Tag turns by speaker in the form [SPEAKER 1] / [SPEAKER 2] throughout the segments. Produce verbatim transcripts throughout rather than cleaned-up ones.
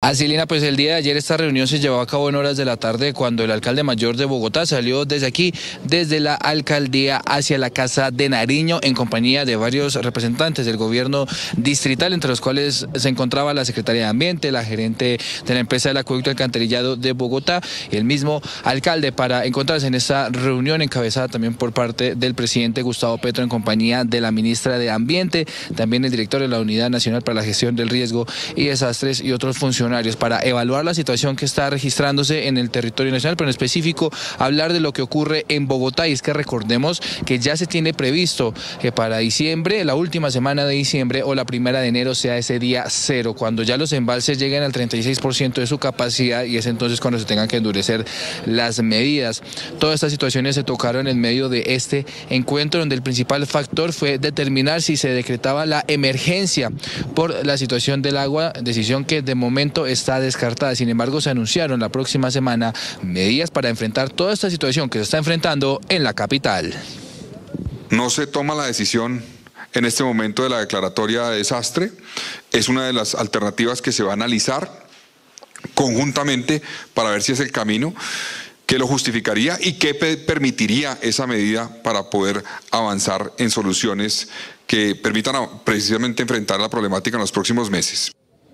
[SPEAKER 1] Así, Lina, pues el día de ayer esta reunión se llevó a cabo en horas de la tarde cuando el alcalde mayor de Bogotá salió desde aquí, desde la alcaldía hacia la Casa de Nariño, en compañía de varios representantes del gobierno distrital, entre los cuales se encontraba la Secretaría de Ambiente, la gerente de la empresa del acueducto alcantarillado de Bogotá y el mismo alcalde, para encontrarse en esta reunión encabezada también por parte del presidente Gustavo Petro en compañía de la ministra de Ambiente, también el director de la Unidad Nacional para la Gestión del Riesgo y Desastres y otros funcionarios, para evaluar la situación que está registrándose en el territorio nacional, pero en específico hablar de lo que ocurre en Bogotá. Y es que recordemos que ya se tiene previsto que para diciembre, la última semana de diciembre o la primera de enero sea ese día cero, cuando ya los embalses lleguen al treinta y seis por ciento de su capacidad, y es entonces cuando se tengan que endurecer las medidas. Todas estas situaciones se tocaron en medio de este encuentro, donde el principal factor fue determinar si se decretaba la emergencia por la situación del agua, decisión que de momento está descartada. Sin embargo, se anunciaron la próxima semana medidas para enfrentar toda esta situación que se está enfrentando en la capital.
[SPEAKER 2] No se toma la decisión en este momento de la declaratoria de desastre. Es una de las alternativas que se va a analizar conjuntamente para ver si es el camino que lo justificaría y que permitiría esa medida para poder avanzar en soluciones que permitan precisamente enfrentar la problemática en los próximos meses.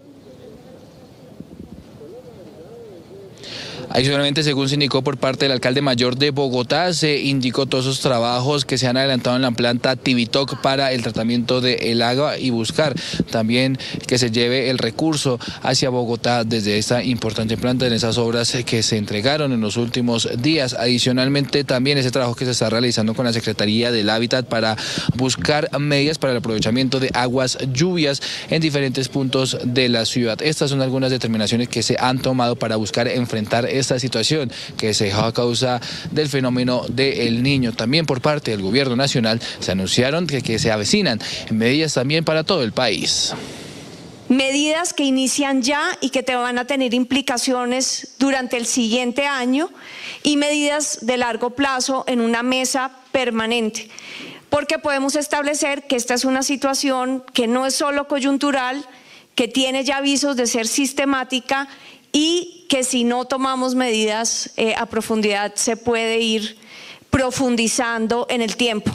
[SPEAKER 1] Adicionalmente, según se indicó por parte del alcalde mayor de Bogotá, se indicó todos esos trabajos que se han adelantado en la planta Tibitoc para el tratamiento del agua y buscar también que se lleve el recurso hacia Bogotá desde esta importante planta en esas obras que se entregaron en los últimos días. Adicionalmente, también ese trabajo que se está realizando con la Secretaría del Hábitat para buscar medidas para el aprovechamiento de aguas lluvias en diferentes puntos de la ciudad. Estas son algunas determinaciones que se han tomado para buscar enfrentar esta situación que se dejó a causa del fenómeno del Niño. También por parte del gobierno nacional se anunciaron que, que se avecinan medidas también para todo el país.
[SPEAKER 3] Medidas que inician ya y que te van a tener implicaciones durante el siguiente año, y medidas de largo plazo en una mesa permanente, porque podemos establecer que esta es una situación que no es solo coyuntural, que tiene ya avisos de ser sistemática y que si no tomamos medidas eh, a profundidad se puede ir profundizando en el tiempo.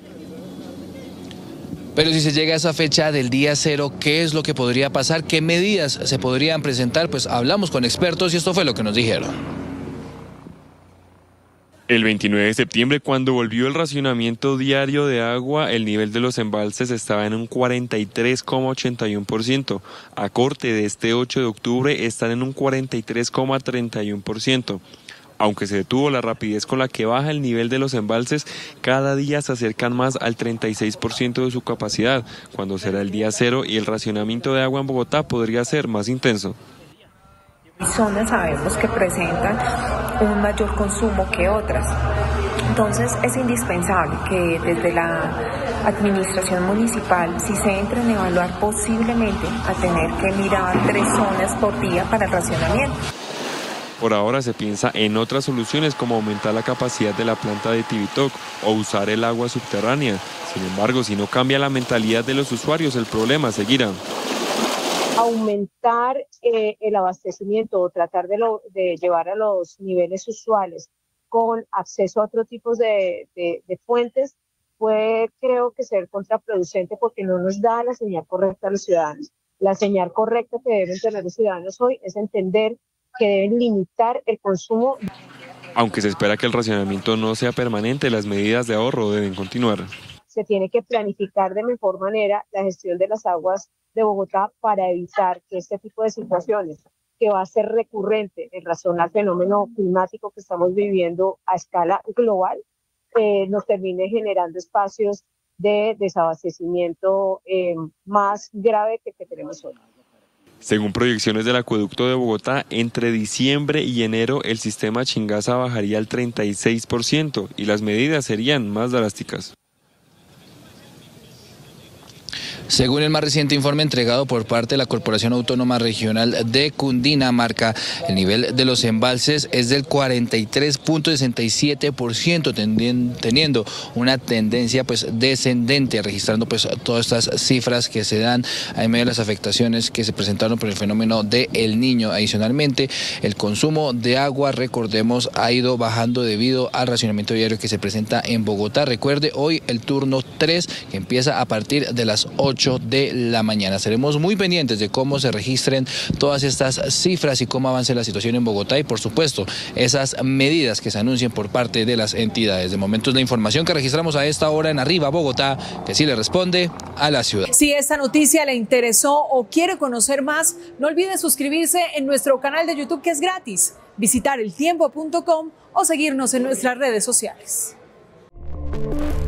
[SPEAKER 1] Pero si se llega a esa fecha del día cero, ¿qué es lo que podría pasar? ¿Qué medidas se podrían presentar? Pues hablamos con expertos y esto fue lo que nos dijeron.
[SPEAKER 4] El veintinueve de septiembre, cuando volvió el racionamiento diario de agua, el nivel de los embalses estaba en un cuarenta y tres coma ochenta y uno por ciento. A corte de este ocho de octubre están en un cuarenta y tres coma treinta y uno por ciento. Aunque se detuvo la rapidez con la que baja el nivel de los embalses, cada día se acercan más al treinta y seis por ciento de su capacidad, cuando será el día cero y el racionamiento de agua en Bogotá podría ser más intenso.
[SPEAKER 5] Zonas sabemos que presentan un mayor consumo que otras. Entonces es indispensable que desde la administración municipal, si se entra en evaluar posiblemente a tener que mirar tres zonas por día para el racionamiento.
[SPEAKER 4] Por ahora se piensa en otras soluciones como aumentar la capacidad de la planta de Tibitoc o usar el agua subterránea. Sin embargo, si no cambia la mentalidad de los usuarios, el problema seguirá.
[SPEAKER 6] Aumentar eh, el abastecimiento o tratar de, lo, de llevar a los niveles usuales con acceso a otros tipos de, de, de fuentes puede, creo que, ser contraproducente porque no nos da la señal correcta a los ciudadanos. La señal correcta que deben tener los ciudadanos hoy es entender que deben limitar el consumo.
[SPEAKER 4] Aunque se espera que el racionamiento no sea permanente, las medidas de ahorro deben continuar.
[SPEAKER 6] Se tiene que planificar de mejor manera la gestión de las aguas de Bogotá para evitar que este tipo de situaciones, que va a ser recurrente en razón al fenómeno climático que estamos viviendo a escala global, eh, nos termine generando espacios de desabastecimiento eh, más grave que, que tenemos hoy.
[SPEAKER 4] Según proyecciones del acueducto de Bogotá, entre diciembre y enero el sistema Chingaza bajaría al treinta y seis por ciento y las medidas serían más drásticas.
[SPEAKER 1] Según el más reciente informe entregado por parte de la Corporación Autónoma Regional de Cundinamarca, el nivel de los embalses es del cuarenta y tres punto sesenta y siete por ciento, teniendo una tendencia pues descendente, registrando pues todas estas cifras que se dan en medio de las afectaciones que se presentaron por el fenómeno de El Niño. Adicionalmente, el consumo de agua, recordemos, ha ido bajando debido al racionamiento diario que se presenta en Bogotá. Recuerde, hoy el turno tres, que empieza a partir de las ocho de la mañana. Seremos muy pendientes de cómo se registren todas estas cifras y cómo avance la situación en Bogotá y, por supuesto, esas medidas que se anuncien por parte de las entidades. De momento es la información que registramos a esta hora en Arriba Bogotá, que sí le responde a la ciudad.
[SPEAKER 7] Si esta noticia le interesó o quiere conocer más, no olvide suscribirse en nuestro canal de YouTube, que es gratis, visitar el tiempo punto com o seguirnos en nuestras redes sociales.